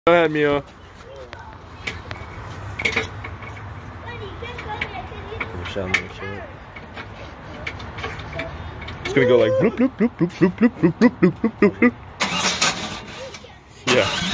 Go ahead, Mio. It's gonna go like bloop bloop bloop bloop bloop bloop bloop bloop bloop bloop bloop. Yeah.